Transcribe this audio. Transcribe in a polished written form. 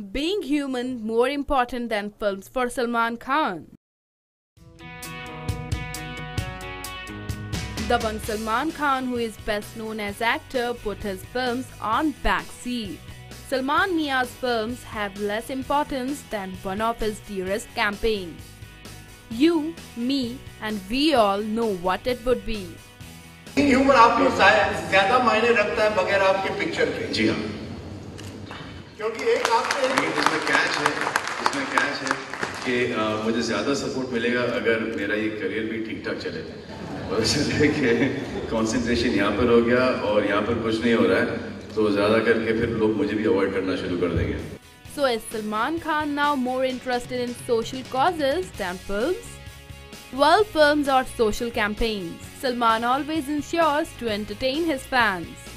Being human more important than films for Salman Khan. The one Salman Khan, who is best known as actor, put his films on backseat. Salman Mia's films have less importance than one of his dearest campaign. You, me and we all know what it would be. Humour आपको ज्यादा मायने रखता है बगैर आपके picture के। जी हाँ, क्योंकि एक आपने इसमें कैच है कि मुझे ज़्यादा सपोर्ट मिलेगा अगर मेरा ये करियर भी ठीक ठाक चले और चले कि कंसंट्रेशन यहाँ पर हो गया और यहाँ पर कुछ नहीं हो रहा है तो ज़्यादा करके फिर लोग मुझे भी अवॉइड करना शुरू कर देंगे। So is Salman Khan now more interested in social causes than films? Well, films or social campaigns, Salman always ensures to entertain his fans.